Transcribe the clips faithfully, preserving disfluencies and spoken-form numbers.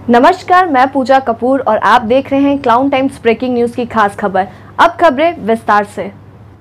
नमस्कार, मैं पूजा कपूर और आप देख रहे हैं क्लाउन टाइम्स ब्रेकिंग न्यूज की खास खबर। अब खबरें विस्तार से।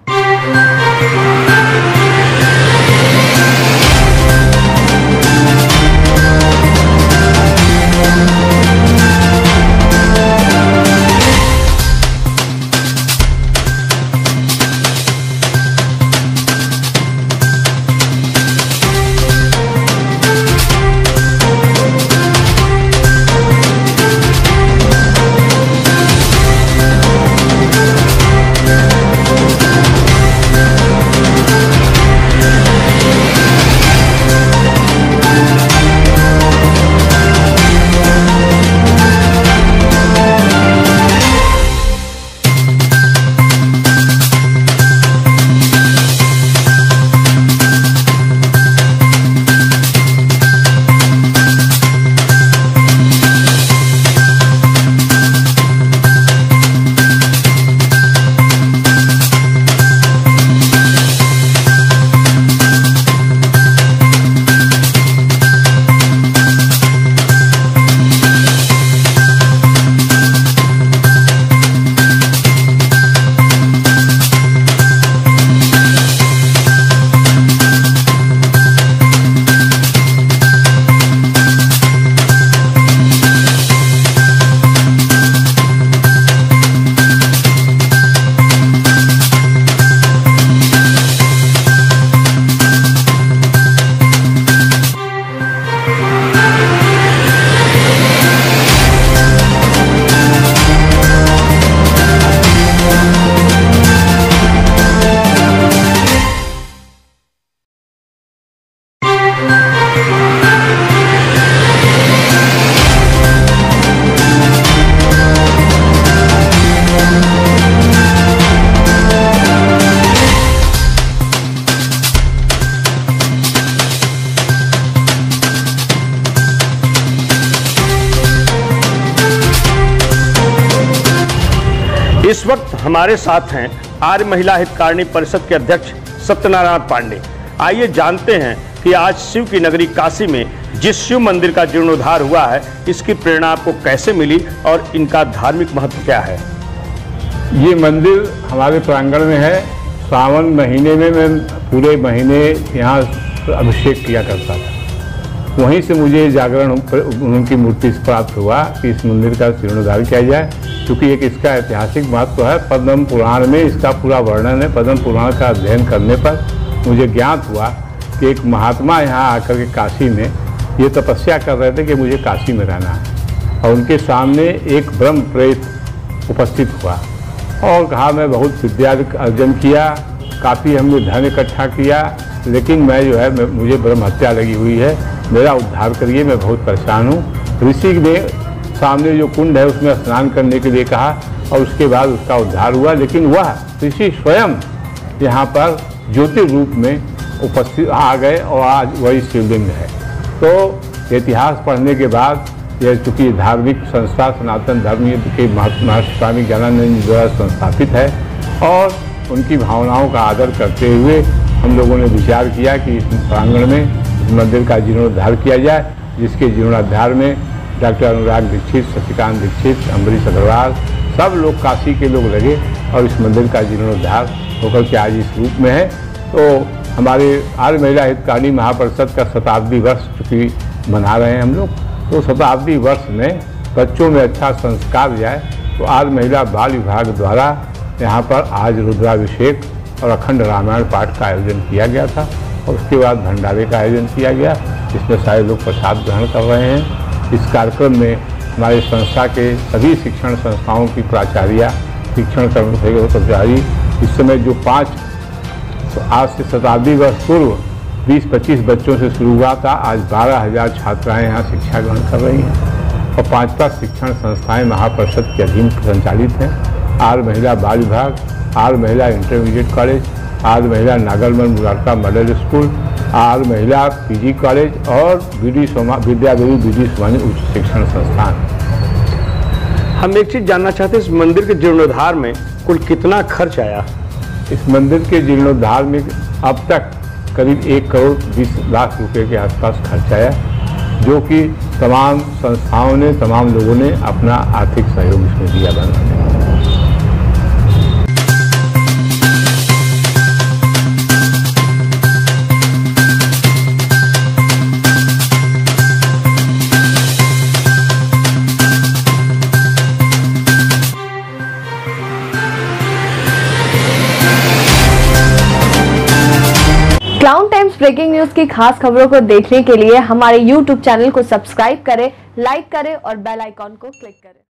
इस वक्त हमारे साथ हैं आर्य महिला हितकारिणी परिषद के अध्यक्ष सत्यनारायण पांडे। आइए जानते हैं कि आज शिव की नगरी काशी में जिस शिव मंदिर का जीर्णोद्धार हुआ है, इसकी प्रेरणा आपको कैसे मिली और इनका धार्मिक महत्व क्या है। ये मंदिर हमारे प्रांगण में है। सावन महीने में मैं पूरे महीने यहाँ अभिषेक किया करता था। वहीं से मुझे जागरण उनकी मूर्ति से प्राप्त हुआ कि इस मंदिर का जीर्णोद्धार किया जाए, क्योंकि एक इसका ऐतिहासिक महत्व है। पद्म पुराण में इसका पूरा वर्णन है। पद्म पुराण का अध्ययन करने पर मुझे ज्ञात हुआ कि एक महात्मा यहाँ आकर के काशी में ये तपस्या कर रहे थे कि मुझे काशी में रहना है, और उनके सामने एक ब्रह्म प्रेत उपस्थित हुआ और कहा मैं बहुत विद्या अर्जन किया, काफ़ी हमने धन इकट्ठा किया, लेकिन मैं जो है मैं मुझे ब्रह्म हत्या लगी हुई है, मेरा उद्धार करिए, मैं बहुत परेशान हूँ। ऋषि ने सामने जो कुंड है उसमें स्नान करने के लिए कहा और उसके बाद उसका उद्धार हुआ। लेकिन वह ऋषि स्वयं यहाँ पर ज्योति रूप में उपस्थित आ गए और आज वही शिवलिंग है। तो इतिहास पढ़ने के बाद यह चूँकि धार्मिक संस्था सनातन धर्म के महर्षि स्वामी ज्ञानानंद जी द्वारा संस्थापित है और उनकी भावनाओं का आदर करते हुए हम लोगों ने विचार किया कि इस प्रांगण में इस मंदिर का जीर्णोद्धार किया जाए, जिसके जीर्णोद्धार में डॉक्टर अनुराग दीक्षित, शशिकांत दीक्षित, अम्बरीश अग्रवाल, सब लोग काशी के लोग लगे और इस मंदिर का जीर्णोद्धार होकर के आज इस रूप में है। तो हमारे आर्य महिला हितकारिणी महापरिषद का शताब्दी वर्ष चूँकि मना रहे हैं हम लोग, तो शताब्दी वर्ष में बच्चों में अच्छा संस्कार जाए, तो आर्य महिला बाल विभाग द्वारा यहाँ पर आज रुद्राभिषेक और अखंड रामायण पाठ का आयोजन किया गया था और उसके बाद भंडारे का आयोजन किया गया, जिसमें सारे लोग प्रसाद ग्रहण कर रहे हैं। इस कार्यक्रम में हमारे संस्था के सभी शिक्षण संस्थाओं की प्राचार्य, शिक्षण कर्मचारी, इस समय जो पाँच तो आज से शताब्दी वर्ष पूर्व बीस पच्चीस बच्चों से शुरू हुआ था, आज बारह हज़ार छात्राएँ यहाँ शिक्षा ग्रहण कर रही हैं और पाँच पाँच शिक्षण संस्थाएँ महापरिषद के अधीन संचालित हैं। आर्य महिला बाल विभाग, आर्य महिला intermediate college, Arya Mahila Nagarman Murarka model school, Arya Mahila P G college और बीडी सोमा विद्यादेवी बीडी सोमानी उच्च शिक्षण संस्थान। हम एक चीज़ जानना चाहते हैं, इस मंदिर के जीर्णोद्धार में कुल कितना खर्च आया। इस मंदिर के जीर्णोद्धार में अब तक करीब एक करोड़ बीस लाख रुपए के आसपास खर्च आया जो कि तमाम संस्थाओं ने, तमाम लोगों ने अपना आर्थिक सहयोग इसमें दिया बनाने में। क्लाउन टाइम्स ब्रेकिंग न्यूज की खास खबरों को देखने के लिए हमारे यूट्यूब चैनल को सब्सक्राइब करें, लाइक करें और बेल आइकॉन को क्लिक करें।